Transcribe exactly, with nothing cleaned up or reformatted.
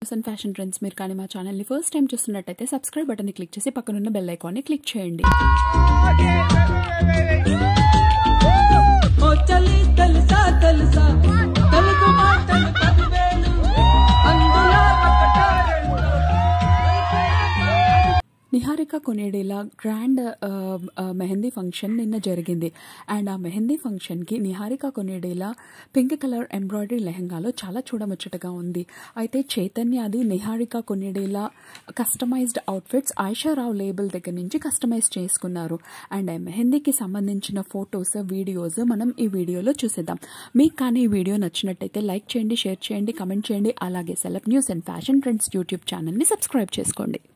And fashion trends మీరు కానీ మా ఛానల్ని ఫస్ట్ టైం చూస్తున్నట్టయితే సబ్స్క్రైబ్ బటన్ని క్లిక్ చేసి పక్కనున్న బెల్ ఐకాన్ని క్లిక్ చేయండి. నిహారిక కొనేడేలా గ్రాండ్ మెహందీ ఫంక్షన్ నిన్న జరిగింది. అండ్ ఆ మెహందీ ఫంక్షన్కి Niharika Konidela pink colour embroidery లెహంగాలో చాలా చూడముచ్చటగా ఉంది. అయితే చైతన్య అది Niharika Konidela customised outfits Ayesha Rao label దగ్గర నుంచి కస్టమైజ్ చేసుకున్నారు. అండ్ ఆ మెహందీకి సంబంధించిన ఫొటోస్ వీడియోస్ మనం ఈ వీడియోలో చూసేద్దాం. మీకు కానీ ఈ వీడియో నచ్చినట్టయితే లైక్ చేయండి, షేర్ చేయండి, కమెంట్ చేయండి. అలాగే celeb news and fashion trends YouTube ఛానల్ని సబ్స్క్రైబ్ చేసుకోండి.